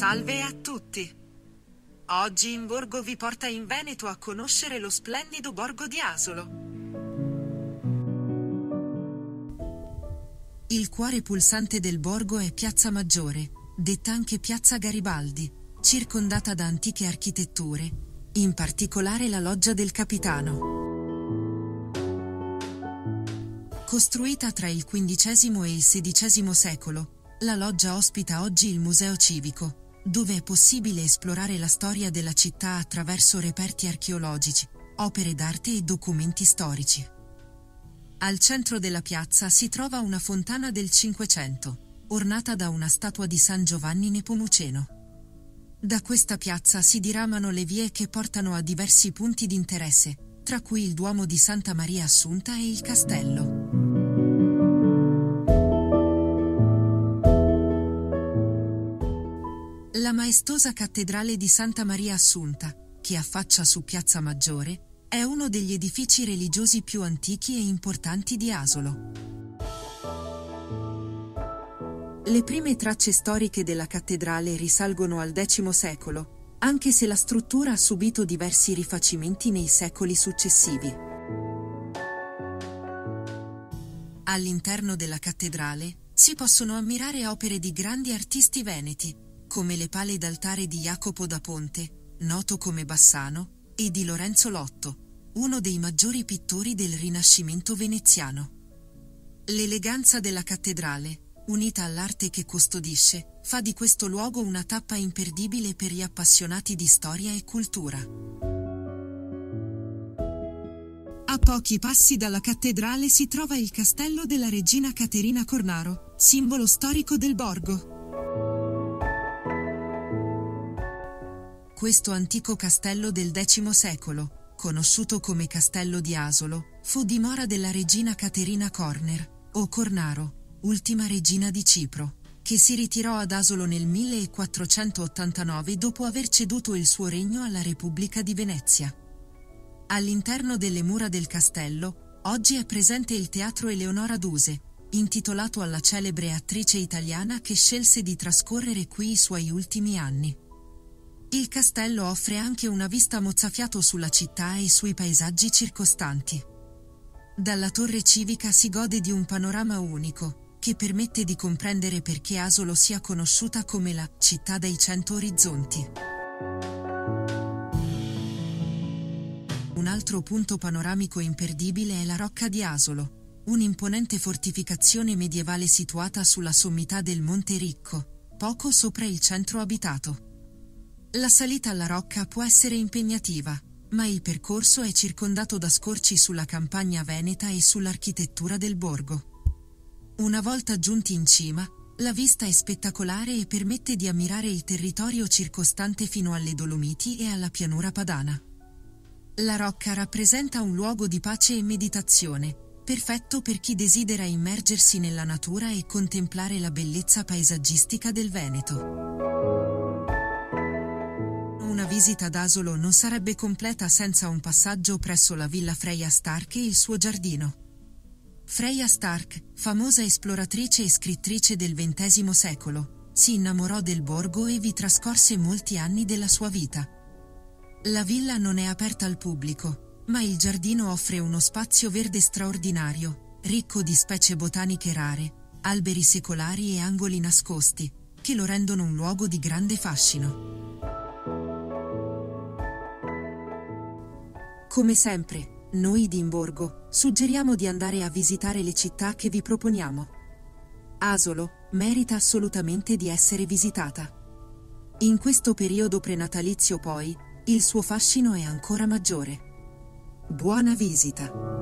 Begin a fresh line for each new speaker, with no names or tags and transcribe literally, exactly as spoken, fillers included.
Salve a tutti! Oggi in Borgo vi porta in Veneto a conoscere lo splendido borgo di Asolo. Il cuore pulsante del borgo è Piazza Maggiore, detta anche Piazza Garibaldi, circondata da antiche architetture, in particolare la Loggia del Capitano. Costruita tra il quindicesimo e il sedicesimo secolo, la loggia ospita oggi il Museo Civico, dove è possibile esplorare la storia della città attraverso reperti archeologici, opere d'arte e documenti storici. Al centro della piazza si trova una fontana del Cinquecento, ornata da una statua di San Giovanni Nepomuceno. Da questa piazza si diramano le vie che portano a diversi punti di interesse, tra cui il Duomo di Santa Maria Assunta e il castello. La maestosa cattedrale di Santa Maria Assunta, che affaccia su Piazza Maggiore, è uno degli edifici religiosi più antichi e importanti di Asolo. Le prime tracce storiche della cattedrale risalgono al X secolo, anche se la struttura ha subito diversi rifacimenti nei secoli successivi. All'interno della cattedrale si possono ammirare opere di grandi artisti veneti, come le pale d'altare di Jacopo da Ponte, noto come Bassano, e di Lorenzo Lotto, uno dei maggiori pittori del Rinascimento veneziano. L'eleganza della cattedrale, unita all'arte che custodisce, fa di questo luogo una tappa imperdibile per gli appassionati di storia e cultura. A pochi passi dalla cattedrale si trova il castello della regina Caterina Cornaro, simbolo storico del borgo. Questo antico castello del X secolo, conosciuto come Castello di Asolo, fu dimora della regina Caterina Corner, o Cornaro, ultima regina di Cipro, che si ritirò ad Asolo nel millequattrocentottantanove dopo aver ceduto il suo regno alla Repubblica di Venezia. All'interno delle mura del castello, oggi è presente il Teatro Eleonora Duse, intitolato alla celebre attrice italiana che scelse di trascorrere qui i suoi ultimi anni. Il castello offre anche una vista mozzafiato sulla città e sui paesaggi circostanti. Dalla torre civica si gode di un panorama unico, che permette di comprendere perché Asolo sia conosciuta come la città dai cento orizzonti. Un altro punto panoramico imperdibile è la Rocca di Asolo, un'imponente fortificazione medievale situata sulla sommità del Monte Ricco, poco sopra il centro abitato. La salita alla rocca può essere impegnativa, ma il percorso è circondato da scorci sulla campagna veneta e sull'architettura del borgo. Una volta giunti in cima, la vista è spettacolare e permette di ammirare il territorio circostante fino alle Dolomiti e alla pianura padana. La rocca rappresenta un luogo di pace e meditazione, perfetto per chi desidera immergersi nella natura e contemplare la bellezza paesaggistica del Veneto. Una visita ad Asolo non sarebbe completa senza un passaggio presso la Villa Freya Stark e il suo giardino. Freya Stark, famosa esploratrice e scrittrice del ventesimo secolo, si innamorò del borgo e vi trascorse molti anni della sua vita. La villa non è aperta al pubblico, ma il giardino offre uno spazio verde straordinario, ricco di specie botaniche rare, alberi secolari e angoli nascosti, che lo rendono un luogo di grande fascino. Come sempre, noi di In Borgo suggeriamo di andare a visitare le città che vi proponiamo. Asolo merita assolutamente di essere visitata. In questo periodo prenatalizio poi, il suo fascino è ancora maggiore. Buona visita!